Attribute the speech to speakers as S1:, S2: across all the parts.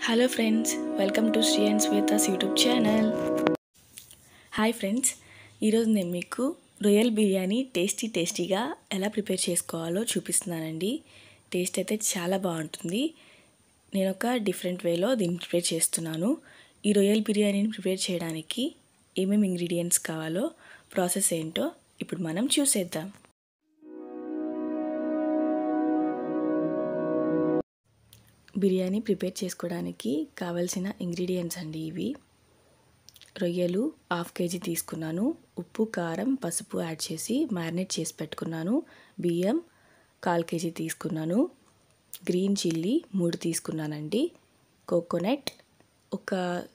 S1: Hello friends, welcome to sreeandswetha's YouTube channel. Hi friends, ఈరోజు నేను మీకు రొయ్యల్ బిర్యానీ టేస్టీగా ఎలా ప్రిపేర్ చేసుకోవాలో చూపిస్తున్నానండి. టేస్ట్ అయితే చాలా బాగుంటుంది. నేను ఒక డిఫరెంట్ వేలో దీన్ని ప్రిపేర్ చేస్తున్నాను. ఈ రొయ్యల్ బిర్యానీని ప్రిపేర్ చేయడానికి ఏమేమి ఇంగ్రీడియంట్స్ కావాలో, ప్రాసెస్ ఏంటో ఇప్పుడు మనం చూసేద్దాం. బిర్యానీ ప్రిపేర్ చేసుకోవడానికి కావాల్సిన ఇంగ్రీడియంట్స్ అండి ఇవి. రొయ్యలు 1/2 kg తీసుకున్నాను. ఉప్పు, కారం, పసుపు యాడ్ చేసి మ్యారినేట్ చేసి పెట్టుకున్నాను. బియ్యం 1/4 kg తీసుకున్నాను. గ్రీన్ చిల్లీ 3 తీసుకున్నానండి. కోకోనట్ ఒక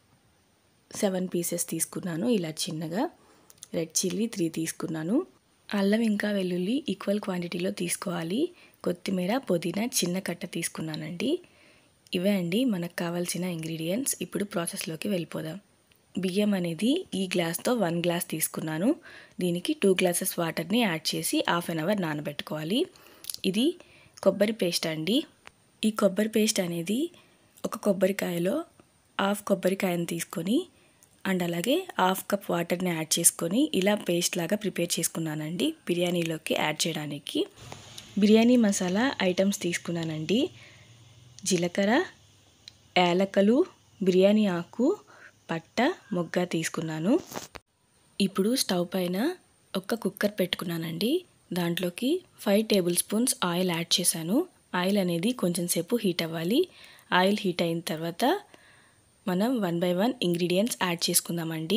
S1: 7 పీసెస్ తీసుకున్నాను ఇలా చిన్నగా. రెడ్ చిల్లీ 3 తీసుకున్నాను. అల్లం ఇంకా వెల్లుల్లి ఈక్వల్ క్వాంటిటీలో తీసుకోవాలి. కొత్తిమీర, పుదీనా చిన్న కట్ట తీసుకున్నానండి. ఇవే అండి మనకు కావాల్సిన ఇంగ్రీడియంట్స్. ఇప్పుడు ప్రాసెస్లోకి వెళ్ళిపోదాం. బియ్యం అనేది ఈ గ్లాస్తో 1 గ్లాస్ తీసుకున్నాను. దీనికి 2 గ్లాసెస్ వాటర్ని యాడ్ చేసి 1/2 అవర్ నానబెట్టుకోవాలి. ఇది కొబ్బరి పేస్ట్ అండి. ఈ కొబ్బరి పేస్ట్ అనేది ఒక కొబ్బరికాయలో 1/2 కొబ్బరికాయను తీసుకొని అండ్ అలాగే 1/2 కప్ వాటర్ని యాడ్ చేసుకొని ఇలా పేస్ట్ లాగా ప్రిపేర్ చేసుకున్నానండి బిర్యానీలోకి యాడ్ చేయడానికి. బిర్యానీ మసాలా ఐటమ్స్ తీసుకున్నానండి. జీలకర్ర, యాలకులు, బిర్యానీ ఆకు, పట్ట, మొగ్గ తీసుకున్నాను. ఇప్పుడు స్టవ్ పైన ఒక కుక్కర్ పెట్టుకున్నానండి. దాంట్లోకి 5 టేబుల్ స్పూన్స్ ఆయిల్ యాడ్ చేశాను. ఆయిల్ అనేది కొంచెం సేపు హీట్ అవ్వాలి. ఆయిల్ హీట్ అయిన తర్వాత మనం 1 by 1 ఇంగ్రీడియంట్స్ యాడ్ చేసుకుందామండి.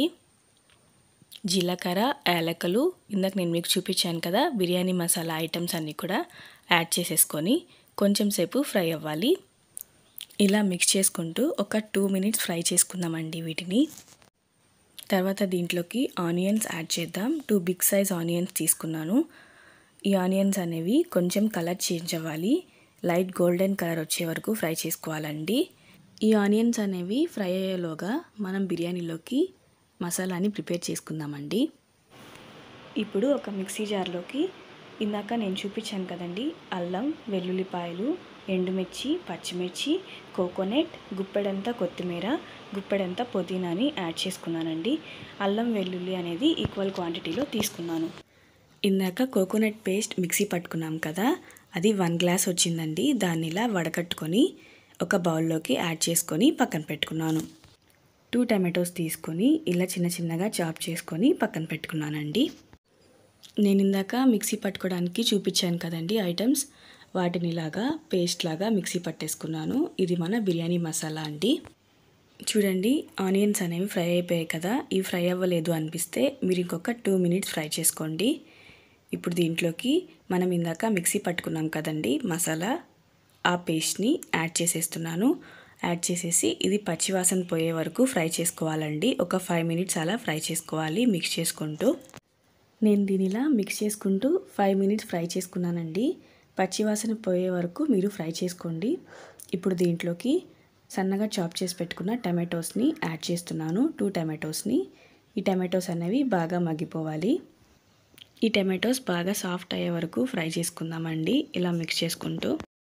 S1: జీలకర్ర, యాలకులు, ఇందాక నేను మీకు చూపించాను కదా బిర్యానీ మసాలా ఐటమ్స్ అన్నీ కూడా యాడ్ చేసేసుకొని కొంచెం సేపు ఫ్రై అవ్వాలి. ఇలా మిక్స్ చేసుకుంటూ ఒక 2 minutes ఫ్రై చేసుకుందామండి వీటిని. తర్వాత దీంట్లోకి ఆనియన్స్ యాడ్ చేద్దాం. 2 బిగ్ సైజ్ ఆనియన్స్ తీసుకున్నాను. ఈ ఆనియన్స్ అనేవి కొంచెం కలర్ చేంజ్ అవ్వాలి. లైట్ గోల్డెన్ కలర్ వచ్చే వరకు ఫ్రై చేసుకోవాలండి. ఈ ఆనియన్స్ అనేవి ఫ్రై అయ్యేలోగా మనం బిర్యానీలోకి మసాలాని ప్రిపేర్ చేసుకుందామండి. ఇప్పుడు ఒక మిక్సీ జార్లోకి ఇందాక నేను చూపించాను కదండి అల్లం, వెల్లుల్లిపాయలు, ఎండుమిర్చి, పచ్చిమిర్చి, కోకోనట్, గుప్పెడంతా కొత్తిమీర, గుప్పెడంతా పుదీనాని యాడ్ చేసుకున్నానండి. అల్లం, వెల్లుల్లి అనేది ఈక్వల్ క్వాంటిటీలో తీసుకున్నాను. ఇందాక కోకోనట్ పేస్ట్ మిక్సీ పట్టుకున్నాం కదా, అది 1 గ్లాస్ వచ్చిందండి. దాన్ని ఇలా వడకట్టుకొని ఒక బౌల్లోకి యాడ్ చేసుకొని పక్కన పెట్టుకున్నాను. 2 టమాటోస్ తీసుకొని ఇలా చిన్నగా చాప్ చేసుకొని పక్కన పెట్టుకున్నానండి. నేను ఇందాక మిక్సీ పట్టుకోవడానికి చూపించాను కదండి ఐటమ్స్, వాటిని ఇలాగా పేస్ట్ లాగా మిక్సీ పట్టేసుకున్నాను. ఇది మన బిర్యానీ మసాలా అండి. చూడండి, ఆనియన్స్ అనేవి ఫ్రై అయిపోయాయి కదా. ఇవి ఫ్రై అవ్వలేదు అనిపిస్తే మీరు ఇంకొక 2 minutes ఫ్రై చేసుకోండి. ఇప్పుడు దీంట్లోకి మనం ఇందాక మిక్సీ పట్టుకున్నాం కదండి మసాలా, ఆ పేస్ట్ని యాడ్ చేసేస్తున్నాను. యాడ్ చేసేసి ఇది పచ్చివాసన పోయే వరకు ఫ్రై చేసుకోవాలండి. ఒక 5 minutes అలా ఫ్రై చేసుకోవాలి మిక్స్ చేసుకుంటూ. నేను దీనిలా మిక్స్ చేసుకుంటూ 5 minutes ఫ్రై చేసుకున్నానండి. పచ్చివాసన పోయే వరకు మీరు ఫ్రై చేసుకోండి. ఇప్పుడు దీంట్లోకి సన్నగా చాప్ చేసి పెట్టుకున్న టమాటోస్ని యాడ్ చేస్తున్నాను. 2 టమాటోస్ని. ఈ టమాటోస్ అనేవి బాగా మగ్గిపోవాలి. ఈ టమాటోస్ బాగా సాఫ్ట్ అయ్యే వరకు ఫ్రై చేసుకుందామండి ఇలా మిక్స్ చేసుకుంటూ.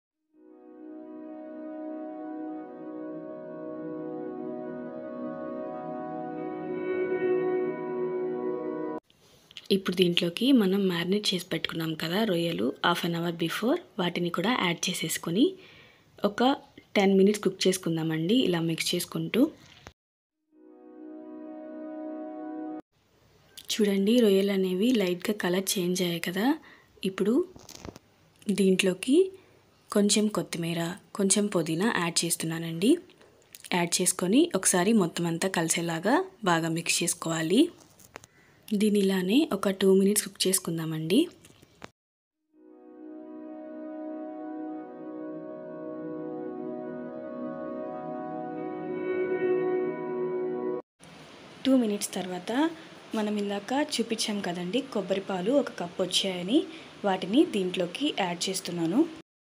S1: ఇప్పుడు దీంట్లోకి మనం మ్యారినేట్ చేసి పెట్టుకున్నాం కదా రొయ్యలు 1/2 అవర్ బిఫోర్, వాటిని కూడా యాడ్ చేసేసుకొని ఒక 10 minutes కుక్ చేసుకుందామండి ఇలా మిక్స్ చేసుకుంటూ. చూడండి, రొయ్యలు అనేవి లైట్గా కలర్ చేంజ్ అయ్యాయి కదా. ఇప్పుడు దీంట్లోకి కొంచెం కొత్తిమీర, కొంచెం పుదీనా యాడ్ చేస్తున్నానండి. యాడ్ చేసుకొని ఒకసారి మొత్తం అంతా కలిసేలాగా బాగా మిక్స్ చేసుకోవాలి. దీని ఇలానే ఒక 2 minutes కుక్ చేసుకుందామండి. టూ మినిట్స్ తర్వాత మనం ఇందాక చూపించాం కదండి కొబ్బరి పాలు 1 కప్ వచ్చాయని, వాటిని దీంట్లోకి యాడ్ చేస్తున్నాను.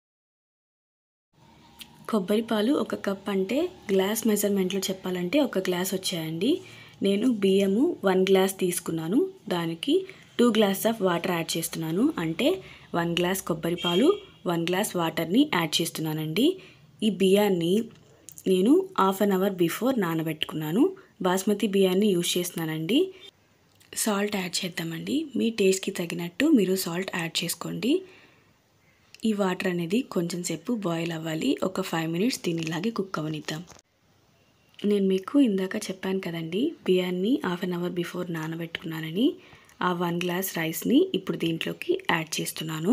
S1: కొబ్బరి పాలు 1 కప్ అంటే గ్లాస్ మెజర్మెంట్లో చెప్పాలంటే 1 గ్లాస్ వచ్చాయండి. నేను బియ్యము 1 గ్లాస్ తీసుకున్నాను. దానికి 2 గ్లాస్ ఆఫ్ వాటర్ యాడ్ చేస్తున్నాను. అంటే 1 గ్లాస్ కొబ్బరి పాలు, 1 గ్లాస్ వాటర్ని యాడ్ చేస్తున్నానండి. ఈ బియ్యాన్ని నేను హాఫ్ అన్ అవర్ బిఫోర్ నానబెట్టుకున్నాను. బాస్మతి బియ్యాన్ని యూజ్ చేస్తున్నానండి. సాల్ట్ యాడ్ చేద్దామండి. మీ టేస్ట్కి తగినట్టు మీరు సాల్ట్ యాడ్ చేసుకోండి. ఈ వాటర్ అనేది కొంచెం సేపు బాయిల్ అవ్వాలి. ఒక 5 మినిట్స్ దీన్ని ఇలాగే కుక్ అవ్వనిద్దాం. నేను మీకు ఇందాక చెప్పాను కదండి, బియ్యాన్ని హాఫ్ అన్ అవర్ బిఫోర్ నానబెట్టుకున్నానని. ఆ 1 గ్లాస్ రైస్ని ఇప్పుడు దీంట్లోకి యాడ్ చేస్తున్నాను.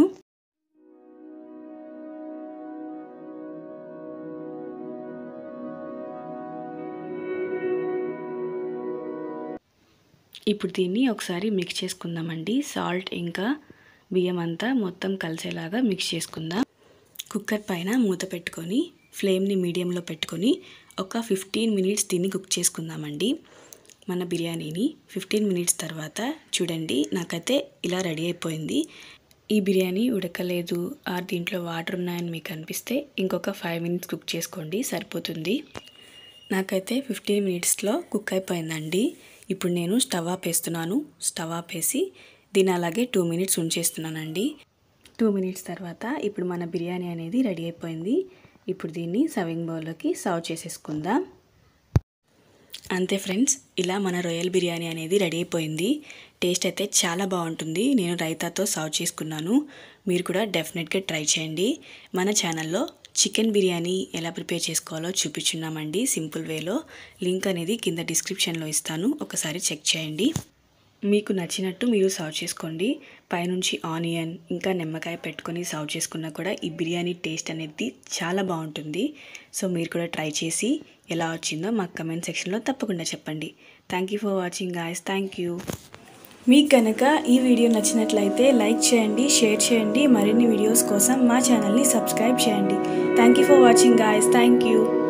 S1: ఇప్పుడు దీన్ని ఒకసారి మిక్స్ చేసుకుందామండి. సాల్ట్ ఇంకా బియ్యం అంతా మొత్తం కలిసేలాగా మిక్స్ చేసుకుందాం. కుక్కర్ పైన మూత పెట్టుకొని ఫ్లేమ్ని మీడియంలో పెట్టుకొని ఒక 15 మినిట్స్ దీన్ని కుక్ చేసుకుందామండి. మన బిర్యానీని 15 మినిట్స్ తర్వాత చూడండి, నాకైతే ఇలా రెడీ అయిపోయింది. ఈ బిర్యానీ ఉడకలేదు దీంట్లో వాటర్ ఉన్నాయని మీకు అనిపిస్తే ఇంకొక 5 మినిట్స్ కుక్ చేసుకోండి, సరిపోతుంది. నాకైతే 15 మినిట్స్లో కుక్ అయిపోయిందండి. ఇప్పుడు నేను స్టవ్ ఆపేస్తున్నాను. స్టవ్ ఆపేసి దీన్ని అలాగే 2 మినిట్స్ ఉంచేస్తున్నానండి. 2 మినిట్స్ తర్వాత ఇప్పుడు మన బిర్యానీ అనేది రెడీ అయిపోయింది. ఇప్పుడు దీన్ని సర్వింగ్ బౌల్లోకి సర్వ్ చేసేసుకుందాం. అంతే ఫ్రెండ్స్, ఇలా మన రొయ్యల్ బిర్యానీ అనేది రెడీ అయిపోయింది. టేస్ట్ అయితే చాలా బాగుంటుంది. నేను రైతాతో సర్వ్ చేసుకున్నాను. మీరు కూడా డెఫినెట్గా ట్రై చేయండి. మన ఛానల్లో చికెన్ బిర్యానీ ఎలా ప్రిపేర్ చేసుకోవాలో చూపించున్నామండి సింపుల్ వేలో. లింక్ అనేది కింద డిస్క్రిప్షన్లో ఇస్తాను, ఒకసారి చెక్ చేయండి. మీకు నచ్చినట్టు మీరు సర్వ్ చేసుకోండి. పైనుంచి ఆనియన్ ఇంకా నిమ్మకాయ పెట్టుకొని సర్వ్ చేసుకున్నా కూడా ఈ బిర్యానీ టేస్ట్ అనేది చాలా బాగుంటుంది. సో మీరు కూడా ట్రై చేసి ఎలా వచ్చిందో మాకు కమెంట్ సెక్షన్లో తప్పకుండా చెప్పండి. Thank you for watching guys. Thank you. మీకు కనుక ఈ వీడియో నచ్చినట్లయితే లైక్ చేయండి, షేర్ చేయండి. మరిన్ని వీడియోస్ కోసం మా ఛానల్ని సబ్స్క్రైబ్ చేయండి. Thank you for watching guys. Thank you.